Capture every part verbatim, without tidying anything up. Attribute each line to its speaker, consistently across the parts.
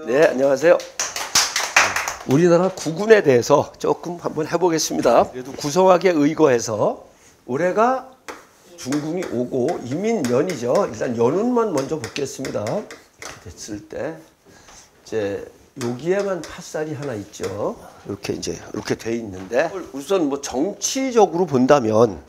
Speaker 1: 네, 안녕하세요. 우리나라 국운에 대해서 조금 한번 해보겠습니다. 그래도 구성학에 의거해서 올해가 중궁이 오고 이민년이죠. 일단 연운만 먼저 보겠습니다. 이렇게 됐을 때 이제 여기에만 팥살이 하나 있죠. 이렇게 이제 이렇게 돼 있는데 우선 뭐 정치적으로 본다면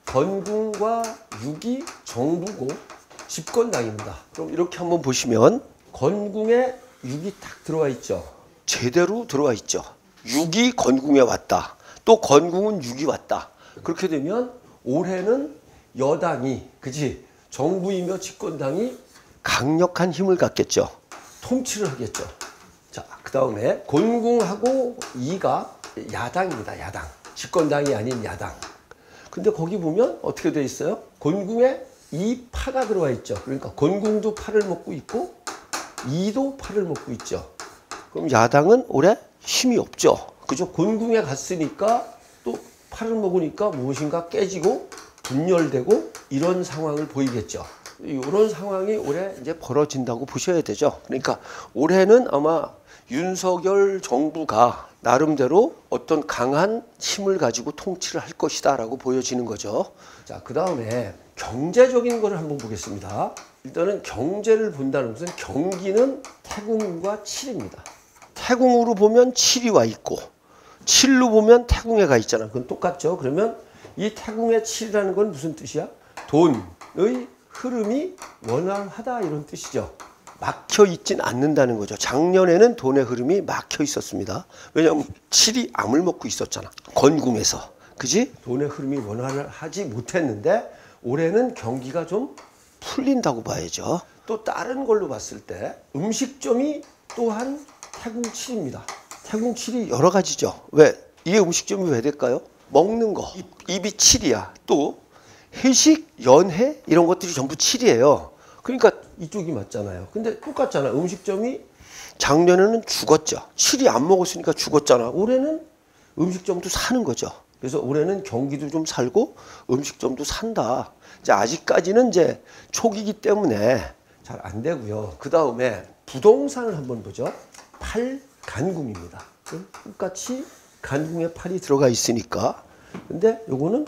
Speaker 1: 건궁과 육이 정부고 집권당입니다. 그럼 이렇게 한번 보시면 건궁에 육이 딱 들어와 있죠. 제대로 들어와 있죠. 육이 건궁에 왔다. 또 건궁은 육이 왔다. 그렇게 되면 올해는 여당이, 그지? 정부이며 집권당이 강력한 힘을 갖겠죠. 통치를 하겠죠. 자, 그 다음에 건궁하고 이가 야당입니다. 야당. 집권당이 아닌 야당. 근데 거기 보면 어떻게 돼 있어요? 건궁에 이 파가 들어와 있죠. 그러니까 건궁도 파를 먹고 있고 이도 파를 먹고 있죠. 그럼 야당은 올해 힘이 없죠. 그죠? 건궁에 갔으니까 또 파를 먹으니까 무엇인가 깨지고 분열되고 이런 상황을 보이겠죠. 이런 상황이 올해 이제 벌어진다고 보셔야 되죠. 그러니까 올해는 아마 윤석열 정부가 나름대로 어떤 강한 힘을 가지고 통치를 할 것이다 라고 보여지는 거죠. 자, 그 다음에 경제적인 거를 한번 보겠습니다. 일단은 경제를 본다는 것은 경기는 태궁과 칠입니다. 태궁으로 보면 칠이 와 있고 칠로 보면 태궁에 가 있잖아. 그건 똑같죠. 그러면 이 태궁의 칠이라는 건 무슨 뜻이야? 돈의 흐름이 원활하다 이런 뜻이죠. 막혀 있진 않는다는 거죠. 작년에는 돈의 흐름이 막혀 있었습니다. 왜냐하면 칠이 암을 먹고 있었잖아. 건궁에서. 그지? 돈의 흐름이 원활하지 못했는데 올해는 경기가 좀 풀린다고 봐야죠. 또 다른 걸로 봤을 때 음식점이 또한 태궁 칠입니다. 태궁 칠이 여러 가지죠. 왜? 이게 음식점이 왜 될까요? 먹는 거. 입, 입이 칠이야. 또 회식, 연회 이런 것들이 전부 칠이에요. 그러니까 이쪽이 맞잖아요. 근데 똑같잖아. 음식점이 작년에는 죽었죠. 칠이 안 먹었으니까 죽었잖아. 올해는 음식점도 사는 거죠. 그래서 올해는 경기도 좀 살고 음식점도 산다. 이제 아직까지는 이제 초기이기 때문에 잘 안 되고요. 그 다음에 부동산을 한번 보죠. 팔 간궁입니다. 똑같이 간궁에 팔이 들어가 있으니까. 근데 요거는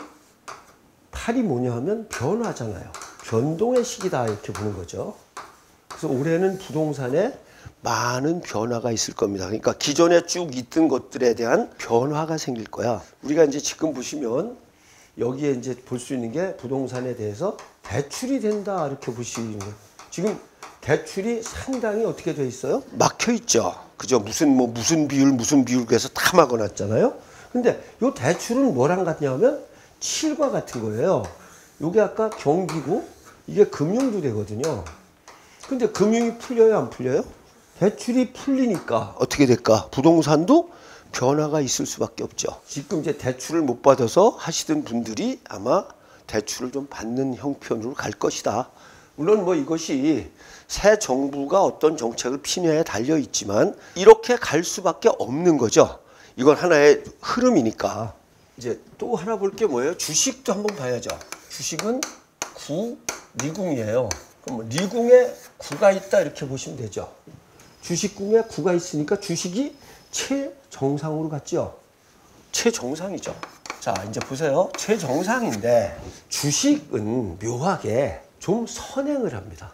Speaker 1: 팔이 뭐냐 하면 변화잖아요. 변동의 시기다 이렇게 보는 거죠. 그래서 올해는 부동산에 많은 변화가 있을 겁니다. 그러니까 기존에 쭉 있던 것들에 대한 변화가 생길 거야. 우리가 이제 지금 보시면 여기에 이제 볼 수 있는 게 부동산에 대해서 대출이 된다 이렇게 보시는 거예요. 지금 대출이 상당히 어떻게 돼 있어요? 막혀 있죠. 그죠? 무슨 뭐 무슨 비율 무슨 비율 해서 다 막아놨잖아요. 근데 요 대출은 뭐랑 같냐면 칠과 같은 거예요. 요게 아까 경기고 이게 금융도 되거든요. 근데 금융이 풀려요, 안 풀려요? 대출이 풀리니까 어떻게 될까? 부동산도 변화가 있을 수밖에 없죠. 지금 이제 대출을 못 받아서 하시던 분들이 아마 대출을 좀 받는 형편으로 갈 것이다. 물론 뭐 이것이 새 정부가 어떤 정책을 피냐에 달려 있지만 이렇게 갈 수밖에 없는 거죠. 이건 하나의 흐름이니까. 이제 또 하나 볼 게 뭐예요? 주식도 한번 봐야죠. 주식은 구, 리궁이에요. 그럼 리궁에 구가 있다 이렇게 보시면 되죠. 주식궁에 구가 있으니까 주식이 최정상으로 갔죠. 최정상이죠. 자, 이제 보세요. 최정상인데 주식은 묘하게 좀 선행을 합니다.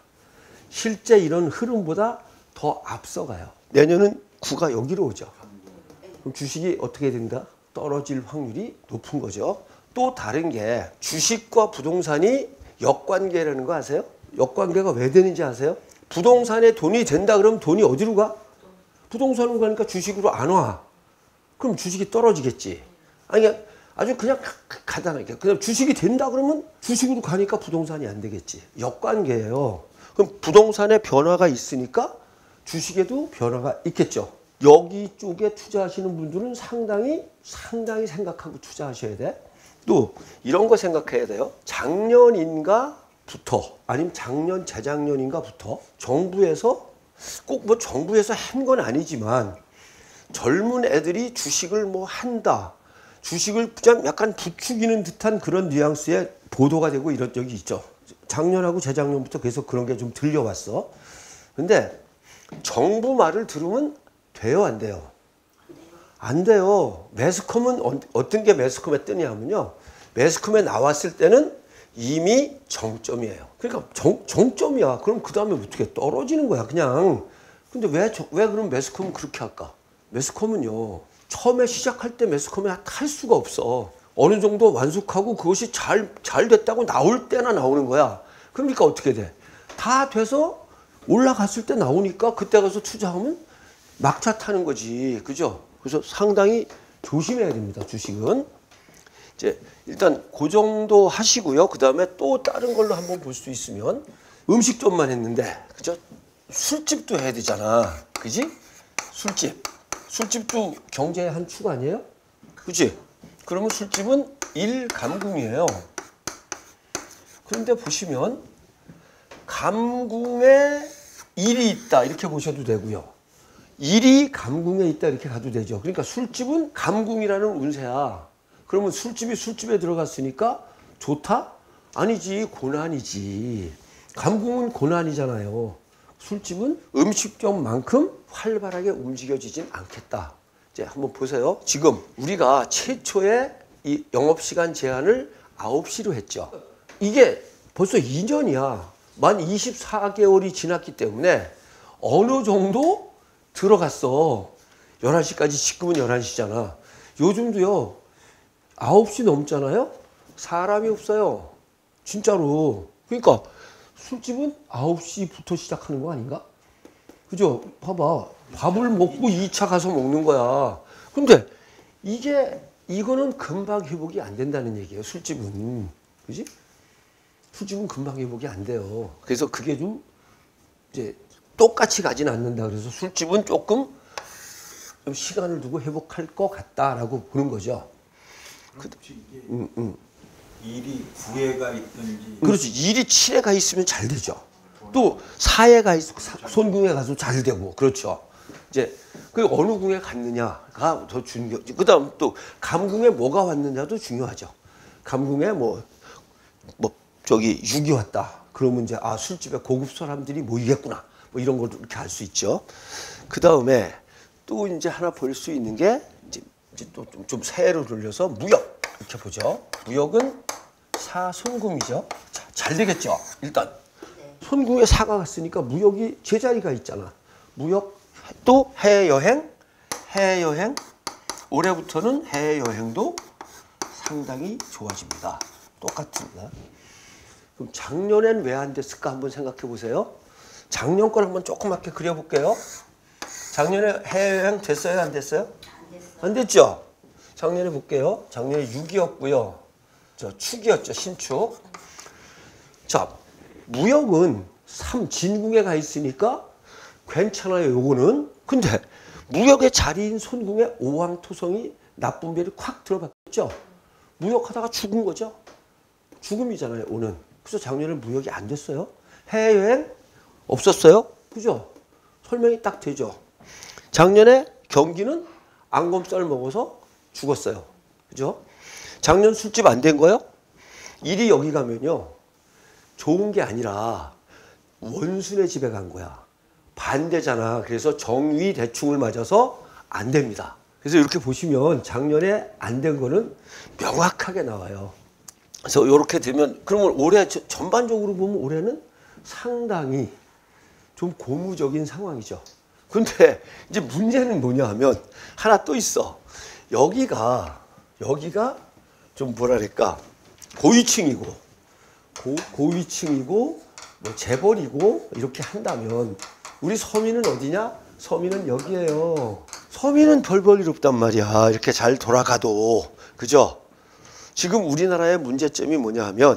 Speaker 1: 실제 이런 흐름보다 더 앞서가요. 내년은 구가 여기로 오죠. 그럼 주식이 어떻게 된다? 떨어질 확률이 높은 거죠. 또 다른 게 주식과 부동산이 역관계라는 거 아세요? 역관계가 왜 되는지 아세요? 부동산에 돈이 된다 그러면 돈이 어디로 가? 부동산으로 가니까 주식으로 안 와. 그럼 주식이 떨어지겠지. 아니 아주 그냥 간단하게 그냥 주식이 된다 그러면 주식으로 가니까 부동산이 안 되겠지. 역관계예요. 그럼 부동산에 변화가 있으니까 주식에도 변화가 있겠죠. 여기 쪽에 투자하시는 분들은 상당히 상당히 생각하고 투자하셔야 돼. 또 이런 거 생각해야 돼요. 작년인가부터 아니면 작년 재작년인가부터 정부에서 꼭 뭐 정부에서 한 건 아니지만 젊은 애들이 주식을 뭐 한다. 주식을 그냥 약간 부추기는 듯한 그런 뉘앙스의 보도가 되고 이런 적이 있죠. 작년하고 재작년부터 계속 그런 게 좀 들려왔어. 근데 정부 말을 들으면 돼요, 안 돼요? 안 돼요. 매스컴은 어, 어떤 게 매스컴에 뜨냐면요. 매스컴에 나왔을 때는 이미 정점이에요. 그러니까 정, 정점이야. 그럼 그 다음에 어떻게 떨어지는 거야, 그냥. 근데 왜, 왜 그럼 매스컴은 그렇게 할까? 매스컴은요, 처음에 시작할 때 매스컴에 할 수가 없어. 어느 정도 완숙하고 그것이 잘, 잘 됐다고 나올 때나 나오는 거야. 그러니까 어떻게 돼? 다 돼서 올라갔을 때 나오니까 그때 가서 투자하면 막차 타는 거지. 그죠? 그래서 상당히 조심해야 됩니다, 주식은. 이제 일단 그 정도 하시고요. 그 다음에 또 다른 걸로 한번 볼 수 있으면 음식점만 했는데, 그죠? 술집도 해야 되잖아. 그지? 술집. 술집도 경제의 한 축 아니에요? 그지? 그러면 술집은 일감궁이에요. 그런데 보시면 감궁에 일이 있다 이렇게 보셔도 되고요. 일이 감궁에 있다 이렇게 가도 되죠. 그러니까 술집은 감궁이라는 운세야. 그러면 술집이 술집에 들어갔으니까 좋다? 아니지, 고난이지. 감궁은 고난이잖아요. 술집은 음식점만큼 활발하게 움직여지진 않겠다. 이제 한번 보세요. 지금 우리가 최초의 이 영업시간 제한을 아홉 시로 했죠. 이게 벌써 이 년이야. 만 이십사 개월이 지났기 때문에 어느 정도 들어갔어. 열한 시까지, 지금은 열한 시잖아. 요즘도요, 아홉 시 넘잖아요? 사람이 없어요. 진짜로. 그러니까 술집은 아홉 시부터 시작하는 거 아닌가? 그죠? 봐봐. 밥을 먹고 이 차 가서 먹는 거야. 근데 이게, 이거는 금방 회복이 안 된다는 얘기예요, 술집은. 그지? 술집은 금방 회복이 안 돼요. 그래서 그게 좀, 이제, 똑같이 가진 않는다. 그래서 술집은 조금 좀 시간을 두고 회복할 것 같다라고 보는 거죠.
Speaker 2: 그, 혹시 이게
Speaker 1: 음, 음.
Speaker 2: 일이 구회가 있든지.
Speaker 1: 그렇지. 일이 칠에 가 있으면 잘 되죠. 또 사에 가 있, 손궁에 가서 잘 되고. 그렇죠. 이제 그 어느 궁에 갔느냐가 더 중요. 그다음 또 감궁에 뭐가 왔느냐도 중요하죠. 감궁에 뭐 뭐 저기 육이 왔다. 그러면 이제 아, 술집에 고급 사람들이 모이겠구나. 뭐 이런 걸 이렇게 알 수 있죠. 그다음에 또 이제 하나 볼 수 있는 게 이제, 이제 또 좀 좀 세로 돌려서 무역 이렇게 보죠. 무역은 사손궁이죠. 자, 잘 되겠죠. 일단 손궁에 사가 갔으니까 무역이 제자리가 있잖아. 무역 또 해외여행, 해외여행 올해부터는 해외여행도 상당히 좋아집니다. 똑같습니다. 그럼 작년엔 왜 안 됐을까 한번 생각해 보세요. 작년 걸 한번 조그맣게 그려볼게요. 작년에 해외여행 됐어요? 안 됐어요? 안 됐죠? 작년에 볼게요. 작년에 육이었고요. 저 축이었죠. 신축. 자, 무역은 삼 진궁에 가 있으니까 괜찮아요. 요거는. 근데 무역의 자리인 손궁에 오왕토성이 나쁜 별이 콱 들어봤죠. 무역하다가 죽은 거죠. 죽음이잖아요. 오는. 그래서 작년에 무역이 안 됐어요. 해외여행 없었어요. 그죠? 설명이 딱 되죠. 작년에 경기는 앙검살 먹어서 죽었어요. 그죠? 작년 술집 안 된 거요? 일이 여기 가면요, 좋은 게 아니라 원순의 집에 간 거야. 반대잖아. 그래서 정위 대충을 맞아서 안 됩니다. 그래서 이렇게 보시면 작년에 안 된 거는 명확하게 나와요. 그래서 이렇게 되면, 그러면 올해 전반적으로 보면 올해는 상당히 좀 고무적인 상황이죠. 근데 이제 문제는 뭐냐 하면 하나 또 있어. 여기가 여기가 좀 뭐랄까 고위층이고 고, 고위층이고 뭐 재벌이고 이렇게 한다면 우리 서민은 어디냐? 서민은 여기에요. 서민은 별 볼 일 없단 말이야. 이렇게 잘 돌아가도. 그죠? 지금 우리나라의 문제점이 뭐냐 하면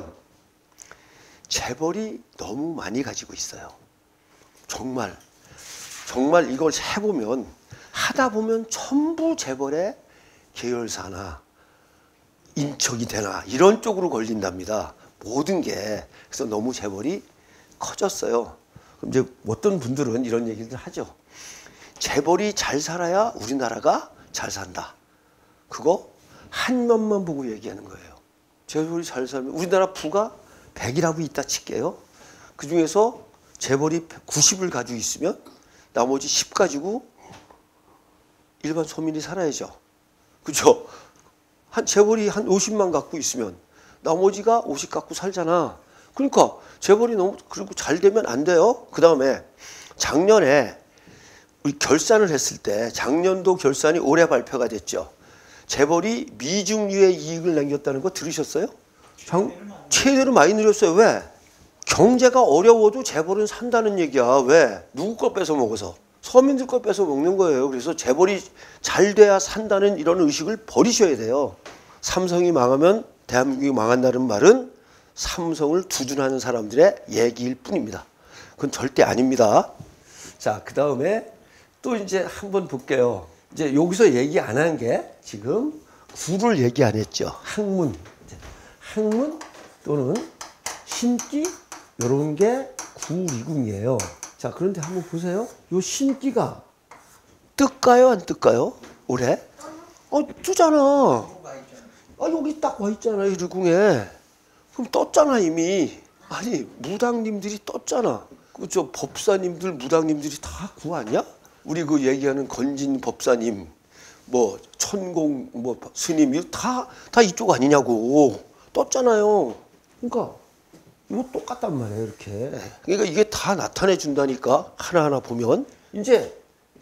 Speaker 1: 재벌이 너무 많이 가지고 있어요. 정말 정말 이걸 해보면 하다 보면 전부 재벌의 계열사나 인척이 되나 이런 쪽으로 걸린답니다. 모든 게. 그래서 너무 재벌이 커졌어요. 그럼 이제 어떤 분들은 이런 얘기를 하죠. 재벌이 잘 살아야 우리나라가 잘 산다. 그거 한 면만 보고 얘기하는 거예요. 재벌이 잘 살면 우리나라 부가 백이라고 있다 칠게요. 그중에서 재벌이 구십을 가지고 있으면 나머지 십 가지고 일반 서민이 살아야죠. 그죠? 한 재벌이 한 오십만 갖고 있으면 나머지가 오십 갖고 살잖아. 그러니까 재벌이 너무 그리고 잘 되면 안 돼요. 그 다음에 작년에 우리 결산을 했을 때 작년도 결산이 올해 발표가 됐죠. 재벌이 미중유의 이익을 남겼다는 거 들으셨어요? 장, 최대로 많이 늘렸어요. 왜? 경제가 어려워도 재벌은 산다는 얘기야. 왜? 누구 거 뺏어 먹어서? 서민들 거 뺏어 먹는 거예요. 그래서 재벌이 잘 돼야 산다는 이런 의식을 버리셔야 돼요. 삼성이 망하면 대한민국이 망한다는 말은 삼성을 두둔하는 사람들의 얘기일 뿐입니다. 그건 절대 아닙니다. 자, 그 다음에 또 이제 한번 볼게요. 이제 여기서 얘기 안 한 게 지금 구를 얘기 안 했죠. 학문. 학문 또는 신기 이런 게 구리궁이에요. 자, 그런데 한번 보세요. 요 신기가 뜰까요? 안 뜰까요? 올해? 어, 뜨잖아. 아, 여기 딱 와 있잖아, 이 리궁에. 그럼 떴잖아, 이미. 아니, 무당님들이 떴잖아. 그 저 법사님들, 무당님들이 다 구 아니야? 우리 그 얘기하는 건진 법사님, 뭐 천공 뭐 스님이 다, 다 이쪽 아니냐고. 떴잖아요. 그러니까 이거 똑같단 말이에요, 이렇게. 그러니까 이게 다 나타내 준다니까. 하나하나 보면. 이제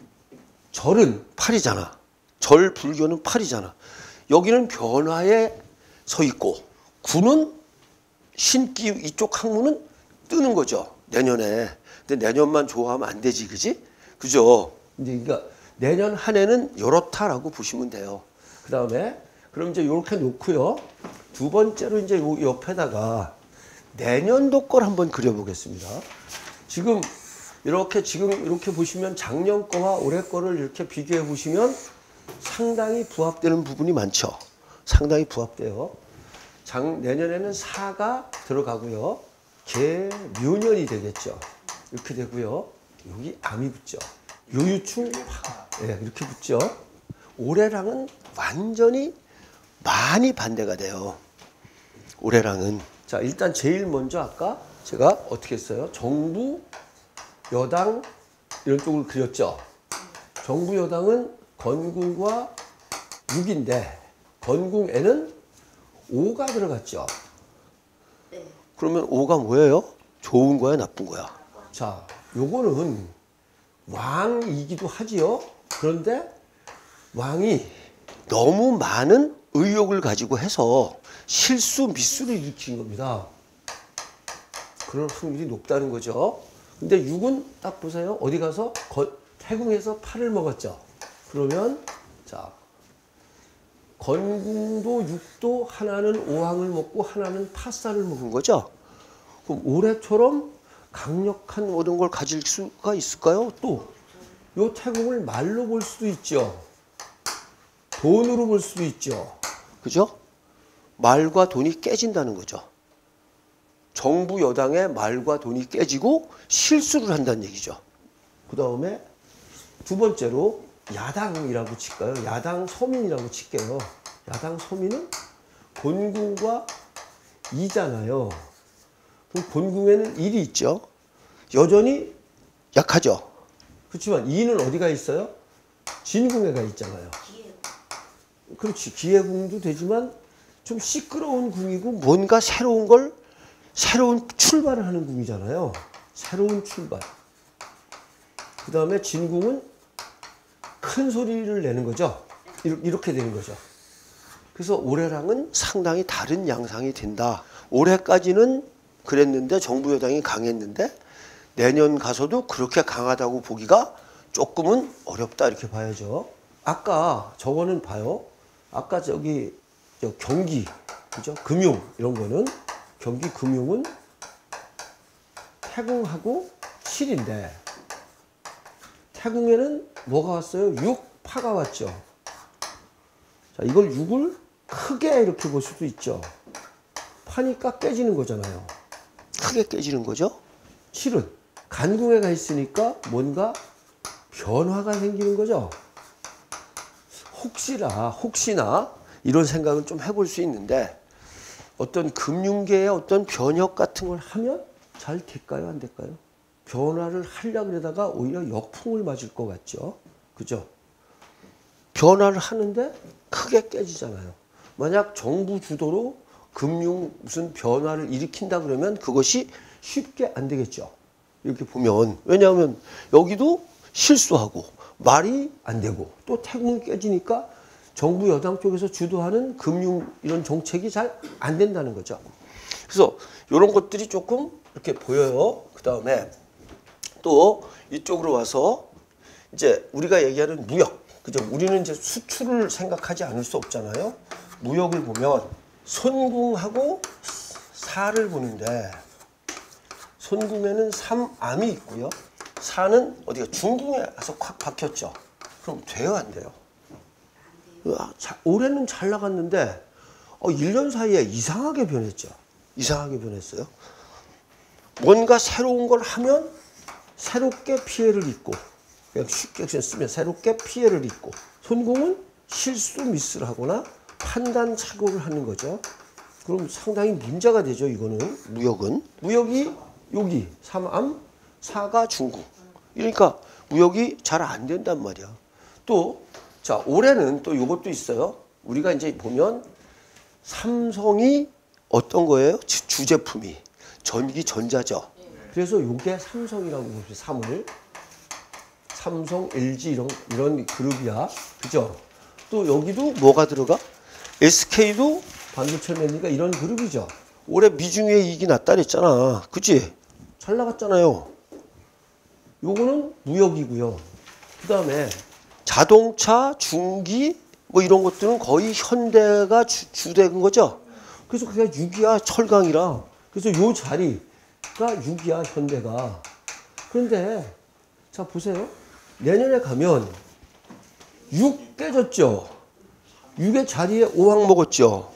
Speaker 1: 절은 팔이잖아. 절 불교는 팔이잖아. 여기는 변화에 서 있고 구는 신기 이쪽 학문은 뜨는 거죠. 내년에. 근데 내년만 좋아하면 안 되지, 그지? 그죠? 이제 그러니까 내년 한 해는 이렇다라고 보시면 돼요. 그 다음에 그럼 이제 이렇게 놓고요. 두 번째로 이제 요 옆에다가 내년도 걸 한번 그려보겠습니다. 지금 이렇게 지금 이렇게 보시면 작년 거와 올해 거를 이렇게 비교해 보시면 상당히 부합되는 부분이 많죠. 상당히 부합돼요. 작, 내년에는 사가 들어가고요. 개묘년이 되겠죠. 이렇게 되고요. 여기 암이 붙죠. 요유충 화가 네, 이렇게 붙죠. 올해랑은 완전히 많이 반대가 돼요. 올해랑은. 자, 일단 제일 먼저 아까 제가 어떻게 했어요? 정부, 여당 이런 쪽을 그렸죠. 정부, 여당은 건궁과 육인데 건궁에는 오가 들어갔죠.
Speaker 3: 네.
Speaker 1: 그러면 오가 뭐예요? 좋은 거야, 나쁜 거야? 자, 요거는 왕이기도 하지요. 그런데 왕이 너무 많은 의욕을 가지고 해서 실수, 미수를 일으킨 겁니다. 그런 확률이 높다는 거죠. 근데 육은 딱 보세요. 어디 가서 거, 태궁에서 팔을 먹었죠. 그러면 자 건궁도 육도 하나는 오항을 먹고 하나는 파살을 먹은 거죠. 그럼 올해처럼 강력한 모든 걸 가질 수가 있을까요? 또 요 태궁을 말로 볼 수도 있죠. 돈으로 볼 수도 있죠. 그죠? 말과 돈이 깨진다는 거죠. 정부 여당의 말과 돈이 깨지고 실수를 한다는 얘기죠. 그 다음에 두 번째로 야당이라고 칠까요? 야당 서민이라고 칠게요. 야당 서민은 본궁과 이잖아요. 그럼 본궁에는 일이 있죠. 여전히 약하죠. 그렇지만 이는 어디가 있어요? 진궁에 가 있잖아요. 그렇지. 기해궁도 되지만 좀 시끄러운 궁이고 뭔가 새로운 걸 새로운 출발을 하는 궁이잖아요. 새로운 출발. 그 다음에 진궁은 큰 소리를 내는 거죠. 이렇게 되는 거죠. 그래서 올해랑은 상당히 다른 양상이 된다. 올해까지는 그랬는데 정부 여당이 강했는데 내년 가서도 그렇게 강하다고 보기가 조금은 어렵다 이렇게 봐야죠. 아까 저거는 봐요. 아까 저기 저 경기, 그죠? 금융 이런 거는 경기 금융은 태궁하고 칠인데 태궁에는 뭐가 왔어요? 육, 파가 왔죠. 자, 이걸 육을 크게 이렇게 볼 수도 있죠. 파니까 깨지는 거잖아요. 크게 깨지는 거죠. 칠은 간궁에 가 있으니까 뭔가 변화가 생기는 거죠. 혹시나 혹시나 이런 생각을 좀 해볼 수 있는데 어떤 금융계의 어떤 변혁 같은 걸 하면 잘 될까요? 안 될까요? 변화를 하려고 그러다가 오히려 역풍을 맞을 것 같죠. 그죠? 변화를 하는데 크게 깨지잖아요. 만약 정부 주도로 금융 무슨 변화를 일으킨다 그러면 그것이 쉽게 안 되겠죠. 이렇게 보면. 왜냐하면 여기도 실수하고 말이 안 되고 또 태국이 깨지니까 정부 여당 쪽에서 주도하는 금융 이런 정책이 잘 안 된다는 거죠. 그래서 이런 것들이 조금 이렇게 보여요. 그 다음에 또 이쪽으로 와서 이제 우리가 얘기하는 무역. 그죠? 우리는 이제 수출을 생각하지 않을 수 없잖아요. 무역을 보면 손궁하고 사를 보는데 손궁에는 삼암이 있고요. 사는 어디가 중궁에 와서 콱 박혔죠. 그럼 돼요, 안 돼요? 아, 자, 올해는 잘 나갔는데 어, 일 년 사이에 이상하게 변했죠. 이상하게 변했어요. 뭔가 새로운 걸 하면 새롭게 피해를 입고 그냥 쉽게 쓰면 새롭게 피해를 입고 손궁은 실수 미스를 하거나 판단 착오를 하는 거죠. 그럼 상당히 문제가 되죠. 이거는 무역은. 무역이 여기 삼암, 사가 중궁. 그러니까 무역이 잘 안 된단 말이야. 또 자, 올해는 또 이것도 있어요. 우리가 이제 보면 삼성이 어떤 거예요? 주제품이 전기 전자죠. 그래서 이게 삼성이라고 봅시다. 삼을 삼성, 엘지 이런 이런 그룹이야. 그죠? 또 여기도 뭐가 들어가? 에스케이도 반도체 매니까 이런 그룹이죠. 올해 미중의 이익이 났다 그랬잖아. 그치? 잘 나갔잖아요. 요거는 무역이고요. 그 다음에 자동차, 중기 뭐 이런 것들은 거의 현대가 주, 주된 거죠. 그래서 그게 육이야 철강이라. 그래서 요 자리가 육이야 현대가. 그런데 자 보세요. 내년에 가면 육 깨졌죠. 육의 자리에 오항 먹었죠.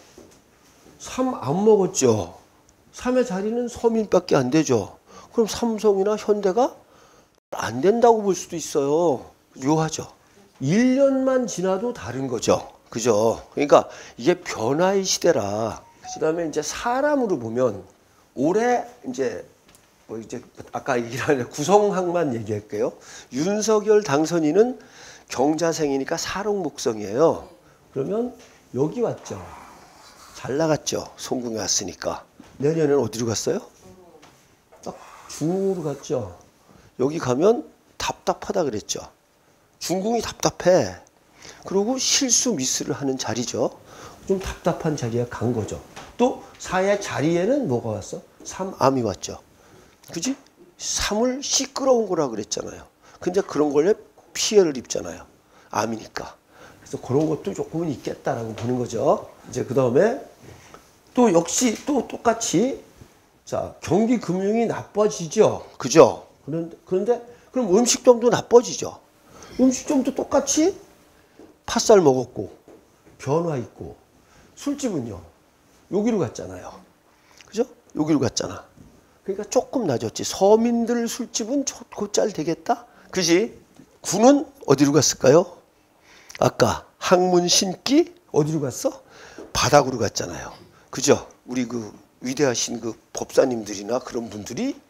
Speaker 1: 삼 안 먹었죠. 삼의 자리는 서민밖에 안 되죠. 그럼 삼성이나 현대가 안 된다고 볼 수도 있어요. 묘하죠. 일 년만 지나도 다른 거죠. 그죠? 그러니까 이게 변화의 시대라. 그 다음에 이제 사람으로 보면 올해 이제 뭐 이제 아까 얘기한 구성학만 얘기할게요. 윤석열 당선인은 경자생이니까 사록목성이에요. 그러면 여기 왔죠. 잘 나갔죠. 송궁에 왔으니까. 내년에는 어디로 갔어요? 딱 중으로 갔죠. 여기 가면 답답하다 그랬죠. 중궁이 답답해. 그리고 실수 미스를 하는 자리죠. 좀 답답한 자리에 간 거죠. 또 사의 자리에는 뭐가 왔어? 삼암이 왔죠. 그지? 삼을 시끄러운 거라 그랬잖아요. 근데 그런 걸로 피해를 입잖아요. 암이니까. 그래서 그런 것도 조금은 있겠다라고 보는 거죠. 이제 그 다음에 또 역시 또 똑같이 자 경기 금융이 나빠지죠. 그죠? 그런데, 그런데 그럼 음식점도 나빠지죠. 음식점도 똑같이 팥살 먹었고 변화 있고 술집은요. 여기로 갔잖아요. 그죠? 여기로 갔잖아. 그러니까 조금 낮았지. 서민들 술집은 곧잘 되겠다? 그지? 군은 어디로 갔을까요? 아까 학문 신기 어디로 갔어? 바닥으로 갔잖아요. 그죠? 우리 그 위대하신 그 법사님들이나 그런 분들이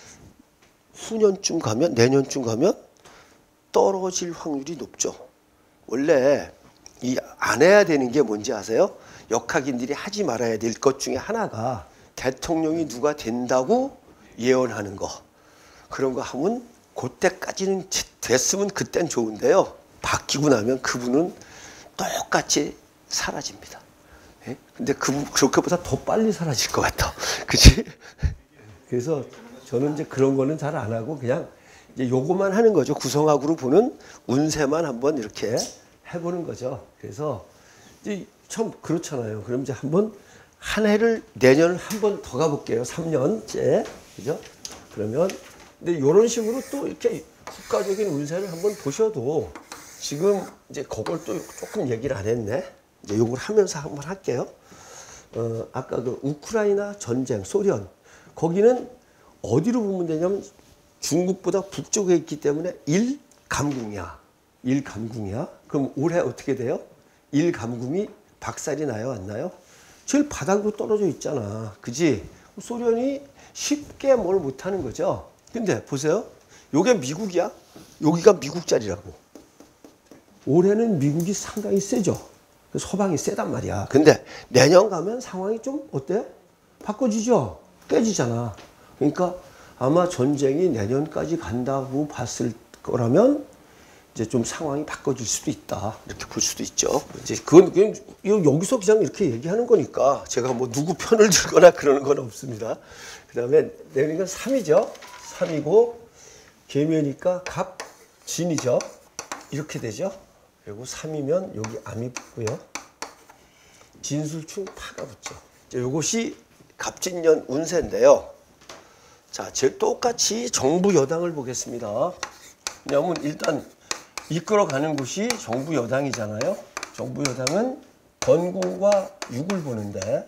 Speaker 1: 후년쯤 가면, 내년쯤 가면 떨어질 확률이 높죠. 원래 이 안 해야 되는 게 뭔지 아세요? 역학인들이 하지 말아야 될 것 중에 하나가 대통령이 누가 된다고 예언하는 거. 그런 거 하면 그때까지는 됐으면 그땐 좋은데요. 바뀌고 나면 그분은 똑같이 사라집니다. 예? 근데 그, 그렇게보다 더 빨리 사라질 것 같아. 그치? 그래서 저는 이제 그런 거는 잘 안 하고 그냥 이제 요거만 하는 거죠. 구성학으로 보는 운세만 한번 이렇게 해보는 거죠. 그래서 이제 참 그렇잖아요. 그럼 이제 한번 한 해를 내년을 한 번 더 가볼게요. 삼 년째. 그죠? 그러면 근데 이런 식으로 또 이렇게 국가적인 운세를 한번 보셔도 지금 이제 그걸 또 조금 얘기를 안 했네. 이제 요걸 하면서 한번 할게요. 어, 아까 그 우크라이나 전쟁, 소련. 거기는 어디로 보면 되냐면 중국보다 북쪽에 있기 때문에 일감궁이야. 일감궁이야. 그럼 올해 어떻게 돼요? 일감궁이 박살이 나요? 안 나요? 제일 바닥으로 떨어져 있잖아. 그지? 소련이 쉽게 뭘 못하는 거죠. 근데 보세요. 요게 미국이야. 여기가 미국 자리라고. 올해는 미국이 상당히 세죠. 서방이 세단 말이야. 근데 내년 가면 상황이 좀 어때? 바꿔지죠. 깨지잖아. 그러니까 아마 전쟁이 내년까지 간다고 봤을 거라면 이제 좀 상황이 바꿔질 수도 있다. 이렇게 볼 수도 있죠. 이제 그건 그냥 여기서 그냥 이렇게 얘기하는 거니까 제가 뭐 누구 편을 들거나 그러는 건 없습니다. 그 다음에 내년은 삼이죠. 삼이고 개묘니까 갑, 진이죠. 이렇게 되죠. 그리고 삼이면 여기 암이 붙고요. 진술충 파가 붙죠. 이것이 갑진년 운세인데요. 자, 제 똑같이 정부 여당을 보겠습니다. 왜냐하면 일단 이끌어가는 곳이 정부 여당이잖아요. 정부 여당은 건궁과 육을 보는데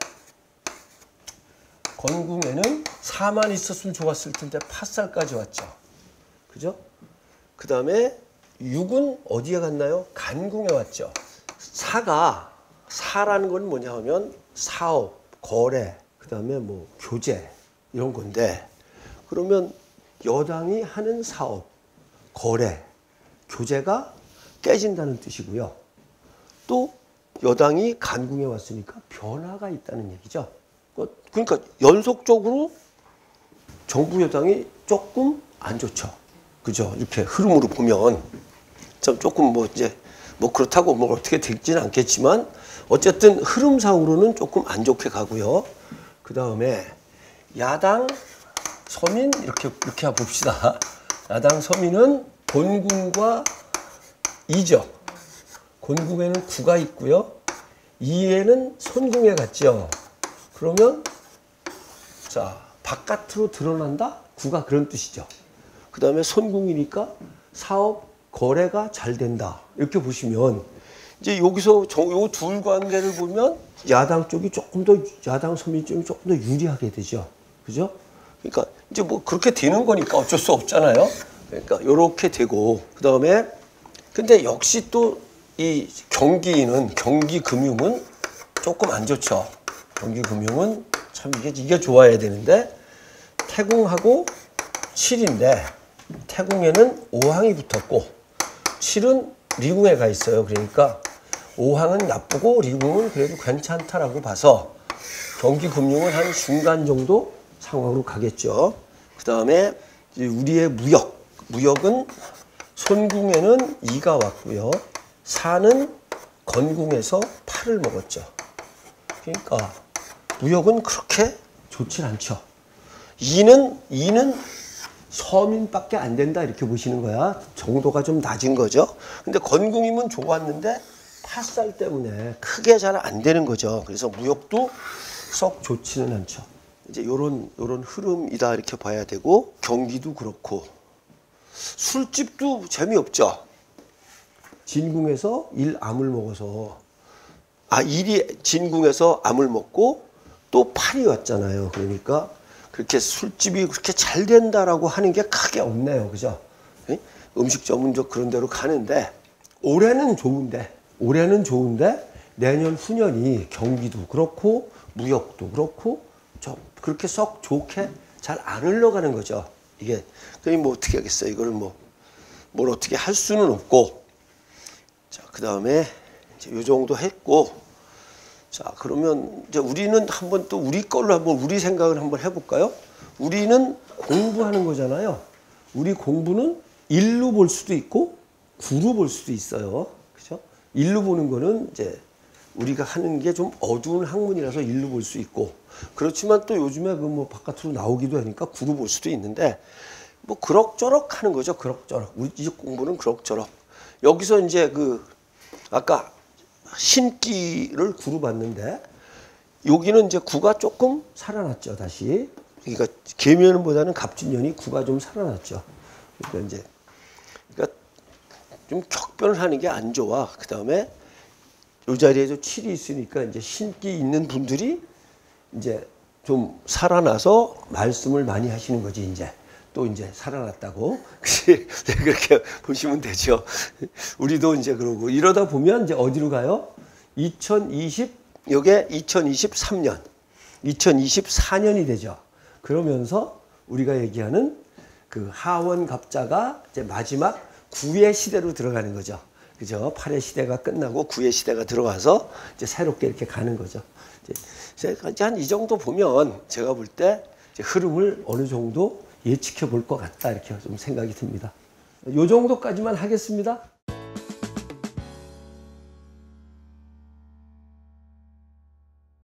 Speaker 1: 건궁에는 사만 있었으면 좋았을 텐데 팥살까지 왔죠. 그죠? 그 다음에 육은 어디에 갔나요? 간궁에 왔죠. 사가 사라는 건 뭐냐 하면 사업, 거래, 그 다음에 뭐 교제 이런 건데 그러면 여당이 하는 사업, 거래, 교제가 깨진다는 뜻이고요. 또 여당이 간궁에 왔으니까 변화가 있다는 얘기죠. 그러니까 연속적으로 정부 여당이 조금 안 좋죠. 그죠? 이렇게 흐름으로 보면 참 조금 뭐 이제 뭐 그렇다고 뭐 어떻게 되지는 않겠지만 어쨌든 흐름상으로는 조금 안 좋게 가고요. 그 다음에 야당 서민 이렇게 이렇게 봅시다. 야당 서민은 곤궁과 이죠. 곤궁에는 구가 있고요. 이에는 손궁에 갔죠. 그러면 자 바깥으로 드러난다? 구가 그런 뜻이죠. 그 다음에 손궁이니까 사업, 거래가 잘 된다. 이렇게 보시면 이제 여기서 요 둘 관계를 보면 야당 쪽이 조금 더 야당 서민 쪽이 조금 더 유리하게 되죠. 그죠? 그러니까 이제 뭐 그렇게 되는 거니까 어쩔 수 없잖아요. 그러니까 요렇게 되고 그다음에 근데 역시 또 이 경기는 경기금융은 조금 안 좋죠. 경기금융은 참 이게 이게 좋아야 되는데 태궁하고 칠인데 태궁에는 오항이 붙었고 칠은 리궁에 가 있어요. 그러니까 오항은 나쁘고 리궁은 그래도 괜찮다라고 봐서 경기금융은 한 중간 정도 상황으로 가겠죠. 그 다음에 우리의 무역, 무역은 손궁에는 이가 왔고요. 사는 건궁에서 팔을 먹었죠. 그러니까 무역은 그렇게 좋진 않죠. 이는 이는 서민밖에 안 된다 이렇게 보시는 거야. 정도가 좀 낮은 거죠. 근데 건궁이면 좋았는데 팥살 때문에 크게 잘 안 되는 거죠. 그래서 무역도 썩 좋지는 않죠. 이제 요런 요런 흐름이다 이렇게 봐야 되고 경기도 그렇고 술집도 재미없죠. 진궁에서 일암을 먹어서 아 일이 진궁에서 암을 먹고 또 팔이 왔잖아요. 그러니까 그렇게 술집이 그렇게 잘 된다라고 하는 게 크게 없네요. 그죠? 음식점은 저 그런 데로 가는데 올해는 좋은데 올해는 좋은데 내년 후년이 경기도 그렇고 무역도 그렇고 저 그렇게 썩 좋게 잘 안 흘러가는 거죠. 이게 그럼 뭐 어떻게 하겠어요? 이걸 뭐 뭘 어떻게 할 수는 없고 자 그다음에 이제 요 정도 했고 자 그러면 이제 우리는 한번 또 우리 걸로 한번 우리 생각을 한번 해볼까요? 우리는 공부하는 거잖아요. 우리 공부는 일로 볼 수도 있고 구로 볼 수도 있어요. 그죠? 일로 보는 거는 이제 우리가 하는 게 좀 어두운 학문이라서 일로 볼 수 있고 그렇지만 또 요즘에 그 뭐 바깥으로 나오기도 하니까 구로 볼 수도 있는데 뭐 그럭저럭 하는 거죠. 그럭저럭. 우리 집 공부는 그럭저럭. 여기서 이제 그 아까 신기를 구로 봤는데 여기는 이제 구가 조금 살아났죠. 다시. 그러니까 계면보다는 갑진년이 구가 좀 살아났죠. 그러니까 이제 그러니까 좀 격변을 하는 게 안 좋아. 그 다음에 이 자리에서 칠이 있으니까 이제 신기 있는 분들이 이제 좀 살아나서 말씀을 많이 하시는 거지 이제 또 이제 살아났다고 그렇게 보시면 되죠. 우리도 이제 그러고 이러다 보면 이제 어디로 가요? 이천이십 요게 이천이십삼 년, 이천이십사 년이 되죠. 그러면서 우리가 얘기하는 그 그 하원 갑자가 이제 마지막 구의 시대로 들어가는 거죠. 그죠? 팔의 시대가 끝나고 구의 시대가 들어와서 이제 새롭게 이렇게 가는 거죠. 이제 한 이 정도 보면 제가 볼 때 흐름을 어느 정도 예측해 볼 것 같다 이렇게 좀 생각이 듭니다. 요 정도까지만 하겠습니다.